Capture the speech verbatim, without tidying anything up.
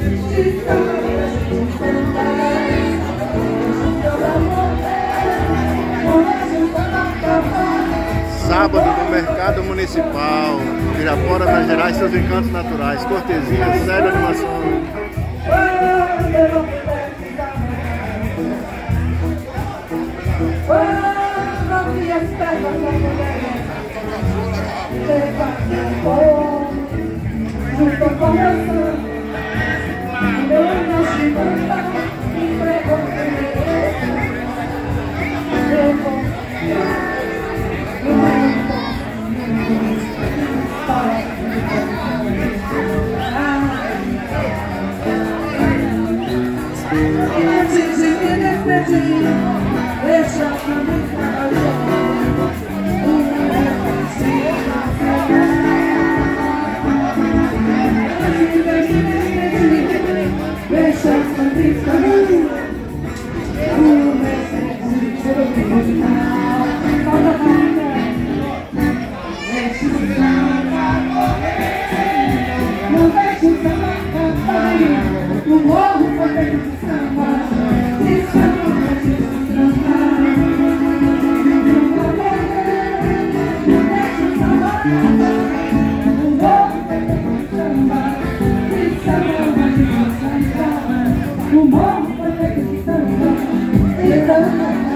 Sábado no Mercado Municipal, Pirapora, Minas Gerais, seus encantos naturais. Cortesia, sério, animação. O morro foi feito de samba.